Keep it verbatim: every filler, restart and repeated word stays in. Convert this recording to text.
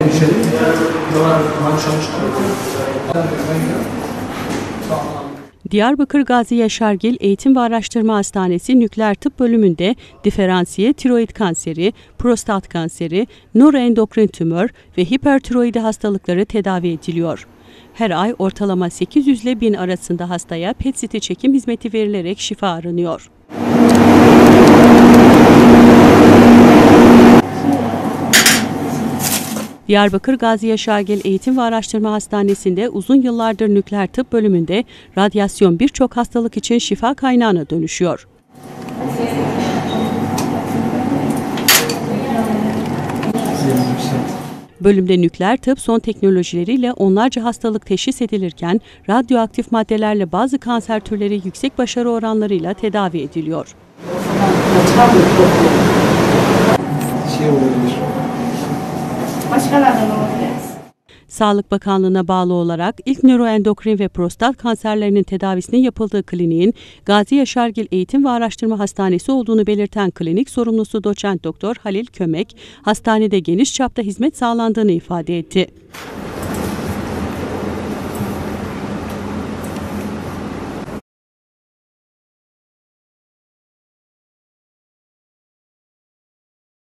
Diyarbakır Gazi Yaşargil Eğitim ve Araştırma Hastanesi Nükleer Tıp Bölümünde diferansiye tiroid kanseri, prostat kanseri, nöroendokrin tümör ve hipertiroidi hastalıkları tedavi ediliyor. Her ay ortalama sekiz yüz ile bin arasında hastaya P E T C T çekim hizmeti verilerek şifa aranıyor. Diyarbakır Gazi Yaşargil Eğitim ve Araştırma Hastanesi'nde uzun yıllardır nükleer tıp bölümünde radyasyon birçok hastalık için şifa kaynağına dönüşüyor. Bölümde nükleer tıp son teknolojileriyle onlarca hastalık teşhis edilirken radyoaktif maddelerle bazı kanser türleri yüksek başarı oranlarıyla tedavi ediliyor. Şey olabilir. Başkalarından olabilir. Sağlık Bakanlığı'na bağlı olarak ilk nöroendokrin ve prostat kanserlerinin tedavisinin yapıldığı kliniğin Gazi Yaşargil Eğitim ve Araştırma Hastanesi olduğunu belirten klinik sorumlusu doçent doktor Halil Kömek, hastanede geniş çapta hizmet sağlandığını ifade etti.